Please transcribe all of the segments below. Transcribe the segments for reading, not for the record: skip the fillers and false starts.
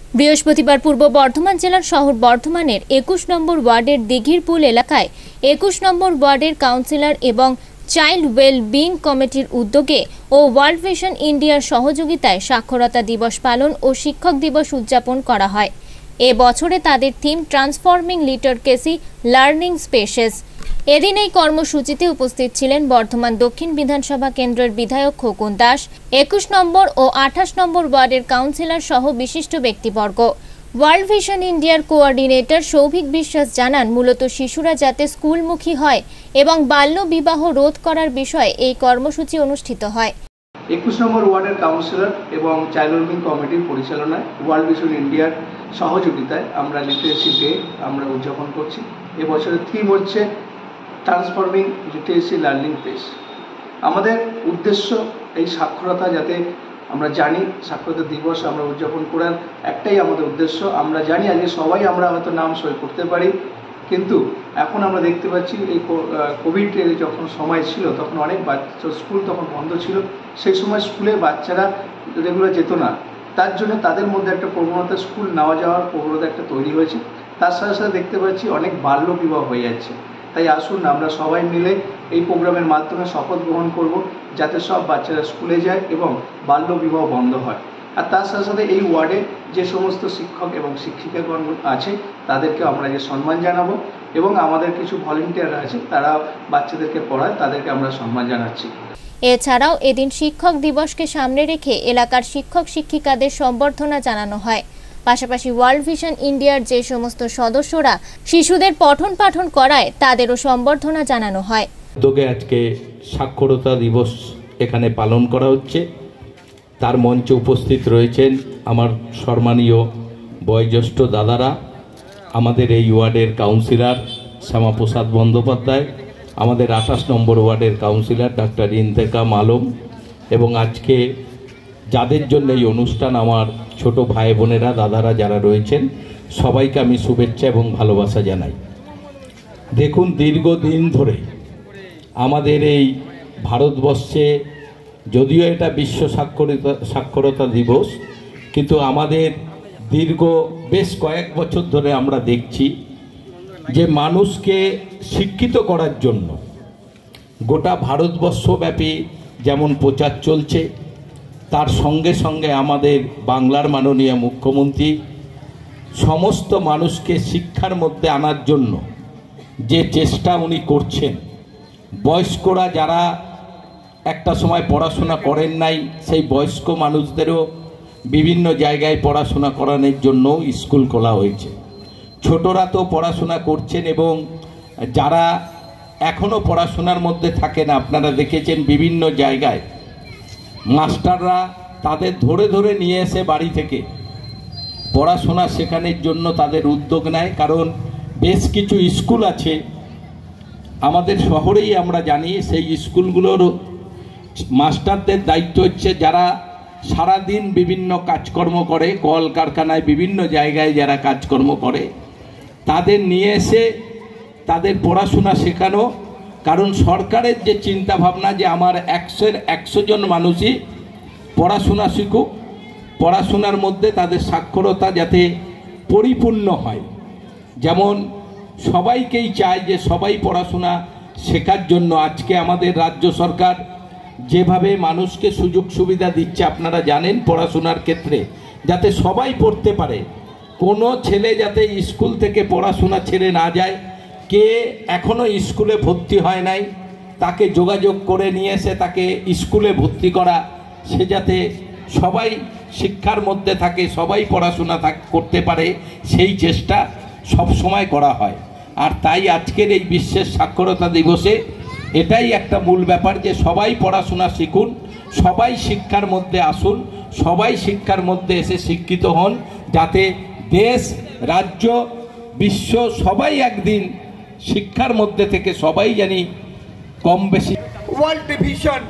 বৃহস্পতিবার পূর্ব বর্ধমান জেলার শহর বর্ধমানের 21 নম্বর ওয়ার্ডের দিঘিরপুল এলাকায় 21 নম্বর ওয়ার্ডের কাউন্সিলর এবং চাইল্ড ওয়েল বিং কমিটির উদ্যোগে ও ওয়ার্ল্ড ভিশন ইন্ডিয়ার সহযোগিতায় সাক্ষরতা দিবস পালন ও শিক্ষক দিবস উদযাপন করা হয়। এ বছরে তাদের theme transforming literacy learning spaces. এদিন এই কর্মসূচিতে উপস্থিত ছিলেন বর্ধমান দক্ষিণ বিধানসভা কেন্দ্রের বিধায়ক খোকন দাস, 21 নম্বর ও 28 নম্বর ওয়ার্ডের কাউন্সিলর সহ বিশিষ্ট ব্যক্তিবর্গ। ওয়ার্ল্ড ভিশন ইন্ডিয়ার কোঅর্ডিনেটর সৌভিক বিশ্বাস জানান, মূলত শিশুরা যাতে স্কুলমুখী হয় এবং বাল্য বিবাহ রোধ করার বিষয়ে এই কর্মসূচি অনুষ্ঠিত হয়। 21 নম্বর ওয়ার্ডের কাউন্সিলর এবং চাইল্ড ওয়েলবিং কমিটির পরিচালনায় ওয়ার্ল্ড ভিশন ইন্ডিয়ার সহযোগিতায় আমরা লিটারেসি ডে আমরা উদযাপন করছি। এবছরের থিম হচ্ছে ট্রান্সফর্মিং লিটারেসি লার্নিং স্পেস। আমাদের উদ্দেশ্য এই সাক্ষরতা যাতে আমরা জানি, সাক্ষরতা দিবস আমরা উদযাপন করার একটাই আমাদের উদ্দেশ্য। আমরা জানি আজকে সবাই আমরা হয়তো নাম সই করতে পারি, কিন্তু এখন আমরা দেখতে পাচ্ছি এই কোভিডের যখন সময় ছিল তখন অনেক বাচ্চা স্কুল তখন বন্ধ ছিল, সেই সময় স্কুলে বাচ্চারা রেগুলার যেত না, তার জন্য তাদের মধ্যে একটা প্রবণতা স্কুল নেওয়া যাওয়ার প্রবণতা একটা তৈরি হয়েছে। তার সাথে সাথে দেখতে পাচ্ছি অনেক বাল্য বিবাহ হয়ে যাচ্ছে। তাই আসুন আমরা সবাই মিলে এই প্রোগ্রামের মাধ্যমে শপথ গ্রহণ করব যাতে সব বাচ্চারা স্কুলে যায় এবং বাল্য বিবাহ বন্ধ হয়। আর তার সাথে সাথে এই ওয়ার্ডে যে সমস্ত শিক্ষক এবং শিক্ষিকাগণ আছে তাদেরকে আমরা যে সম্মান জানাবো এবং আমাদের কিছু ভলেন্টিয়ার আছে তারা বাচ্চাদেরকে পড়ায়, তাদেরকে আমরা সম্মান জানাচ্ছি। এছাড়াও এদিন শিক্ষক দিবসকে সামনে রেখে এলাকার শিক্ষক শিক্ষিকাদের সম্বর্ধনা জানানো হয়। পাশাপাশি ওয়ার্ল্ড ভিশন ইন্ডিয়ার যে সমস্ত সদস্যরা শিশুদের পঠন পাঠন করায় তাদেরও সম্বর্ধনা জানানো হয়। উদ্যোগে আজকে সাক্ষরতা দিবস এখানে পালন করা হচ্ছে। তার মঞ্চে উপস্থিত রয়েছেন আমার সম্মানীয় বয়োজ্যেষ্ঠ দাদারা, আমাদের এই ওয়ার্ডের কাউন্সিলর শ্যামাপ্রসাদ বন্দ্যোপাধ্যায়, আমাদের 28 নম্বর ওয়ার্ডের কাউন্সিলর ডাক্তার ইন্তেকাম আলম, এবং আজকে যাদের জন্য এই অনুষ্ঠান আমার ছোট ভাই বোনেরা দাদারা যারা রয়েছেন সবাইকে আমি শুভেচ্ছা এবং ভালোবাসা জানাই। দেখুন, দীর্ঘদিন ধরে আমাদের এই ভারতবর্ষে যদিও এটা বিশ্ব সাক্ষরতা দিবস, কিন্তু আমাদের দীর্ঘ বেশ কয়েক বছর ধরে আমরা দেখছি যে মানুষকে শিক্ষিত করার জন্য গোটা ভারতবর্ষব্যাপী যেমন প্রচার চলছে, তার সঙ্গে সঙ্গে আমাদের বাংলার মাননীয় মুখ্যমন্ত্রী সমস্ত মানুষকে শিক্ষার মধ্যে আনার জন্য যে চেষ্টা উনি করছেন, বয়স্করা যারা একটা সময় পড়াশোনা করেন নাই সেই বয়স্ক মানুষদেরও বিভিন্ন জায়গায় পড়াশোনা করানোর জন্য স্কুল খোলা হয়েছে। ছোটরা তো পড়াশোনা করছেন এবং যারা এখনও পড়াশোনার মধ্যে থাকেন, আপনারা দেখেছেন বিভিন্ন জায়গায় মাস্টাররা তাদের ধরে ধরে নিয়ে এসে বাড়ি থেকে পড়াশোনা শেখানোর জন্য তাদের উদ্যোগ নেয়। কারণ বেশ কিছু স্কুল আছে আমাদের শহরেই, আমরা জানি সেই স্কুলগুলোর মাস্টারদের দায়িত্ব হচ্ছে যারা সারাদিন বিভিন্ন কাজকর্ম করে, কলকারখানায় বিভিন্ন জায়গায় যারা কাজকর্ম করে তাদের নিয়ে এসে তাদের পড়াশোনা শেখানো। কারণ সরকারের যে চিন্তা ভাবনা যে আমার 100 জন মানুষই পড়াশোনা শিখুক, পড়াশোনার মধ্যে তাদের সাক্ষরতা যাতে পরিপূর্ণ হয়। যেমন সবাইকেই চায় যে সবাই পড়াশোনা শেখার জন্য। আজকে আমাদের রাজ্য সরকার যেভাবে মানুষকে সুযোগ সুবিধা দিচ্ছে আপনারা জানেন, পড়াশোনার ক্ষেত্রে যাতে সবাই পড়তে পারে, কোনো ছেলে যাতে স্কুল থেকে পড়াশোনা ছেড়ে না যায়। কে এখনও স্কুলে ভর্তি হয় নাই তাকে যোগাযোগ করে নিয়ে এসে তাকে স্কুলে ভর্তি করা, সে যাতে সবাই শিক্ষার মধ্যে থাকে, সবাই পড়াশোনা করতে পারে, সেই চেষ্টা সব সময় করা হয়। আর তাই আজকের এই বিশ্বের সাক্ষরতা দিবসে এটাই একটা মূল ব্যাপার যে সবাই পড়াশোনা শিখুন, সবাই শিক্ষার মধ্যে আসুন, সবাই শিক্ষার মধ্যে এসে শিক্ষিত হন, যাতে দেশ, রাজ্য, বিশ্ব সবাই একদিন শিক্ষার মধ্যে থেকে সবাই জানি কম বেশি। ওয়ার্ল্ড ভিশন,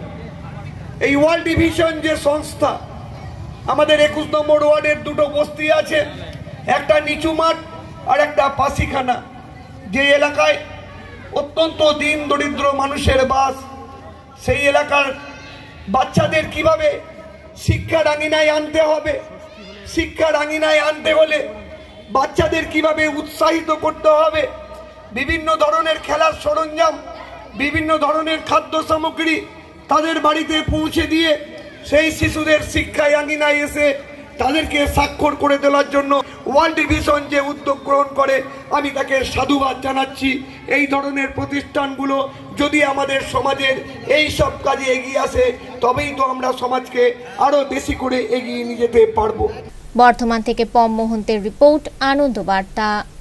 এই ওয়ার্ল্ড ভিশন যে সংস্থা, আমাদের 21 নম্বর ওয়ার্ডের দুটো বস্তি আছে, একটা নিচু মাঠ আর একটা পাশিখানা, যে এলাকায় অত্যন্ত দিন দরিদ্র মানুষের বাস। সেই এলাকার বাচ্চাদের কিভাবে শিক্ষার আঙিনায় আনতে হবে শিক্ষার আঙিনায় আনতে হলে বাচ্চাদের কিভাবে উৎসাহিত করতে হবে, বিভিন্ন ধরনের খেলার সরঞ্জাম, বিভিন্ন ধরনের খাদ্য সামগ্রী তাদের বাড়িতে পৌঁছে দিয়ে সেই শিশুদের শিক্ষায় আঙিনায় এসে তাদেরকে স্বাক্ষর করে তোলার জন্য ওয়ার্ল্ড ভিশন যে উদ্যোগ গ্রহণ করে আমি তাকে সাধুবাদ জানাচ্ছি। এই ধরনের প্রতিষ্ঠানগুলো যদি আমাদের সমাজের এই সব কাজে এগিয়ে আসে তবেই তো আমরা সমাজকে আরো বেশি করে এগিয়ে নিয়ে যেতে পারবো। বর্ধমান থেকে পম মোহন্তের রিপোর্ট, আনন্দ বার্তা।